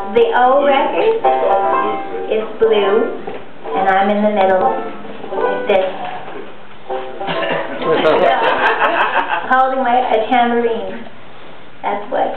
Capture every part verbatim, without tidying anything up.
The O record is blue, and I'm in the middle, like this, holding my a tambourine. That's what.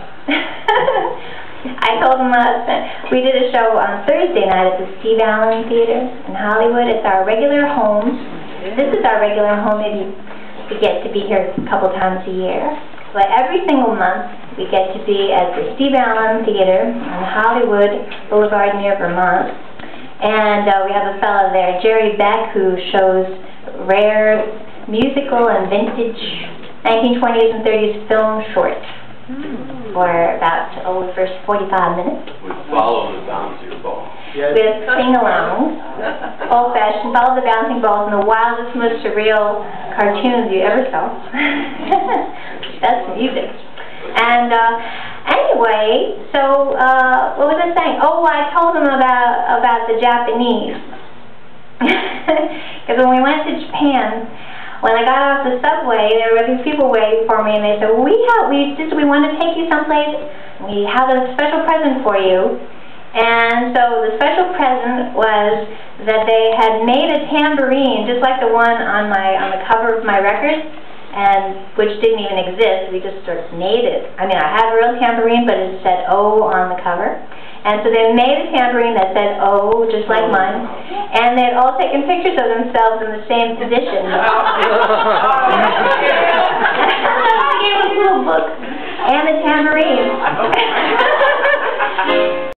I told my husband, we did a show on Thursday night at the Steve Allen Theater in Hollywood. It's our regular home. This is our regular home. Maybe we get to be here a couple times a year. But every single month, we get to be at the Steve Allen Theater on Hollywood Boulevard near Vermont. And uh, we have a fellow there, Jerry Beck, who shows rare musical and vintage nineteen twenties and thirties film shorts mm. for about, oh, the first forty-five minutes. We follow the bouncing ball. Yes. With sing-alongs, old-fashioned, follow the bouncing balls, and the wildest, most surreal cartoons you ever saw. That's music. And uh, anyway, so uh, what was I saying? Oh, I told them about about the Japanese. Because when we went to Japan, when I got off the subway, there were these people waiting for me, and they said, well, "We have we just we want to take you someplace. We have a special present for you." And so the special present was that they had made a tambourine, just like the one on my on the cover of my record, and which didn't even exist. We just sort of made it. I mean, I have a real tambourine, but it said O on the cover. And so they made a tambourine that said O, just like mine, and they'd all taken pictures of themselves in the same position. I gave them a little book and a tambourine.